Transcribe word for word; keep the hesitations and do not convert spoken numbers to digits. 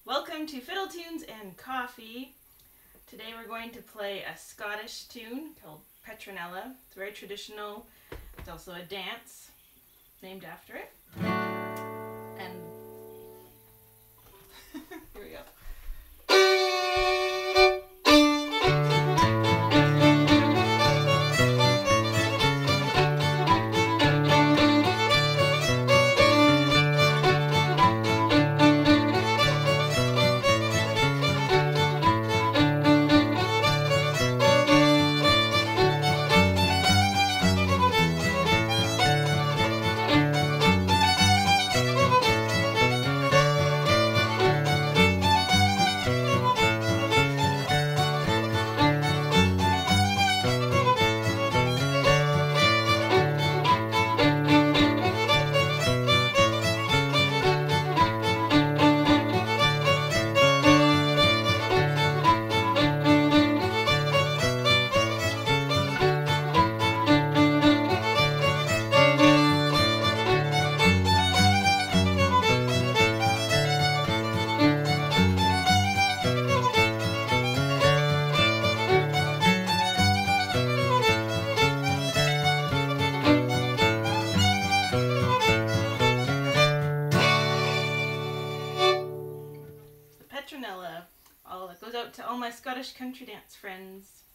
Welcome to Fiddle Tunes and Coffee. Today we're going to play a Scottish tune called Petronella. It's very traditional. It's also a dance named after it. And here we go. Petronella. All that goes out to all my Scottish country dance friends.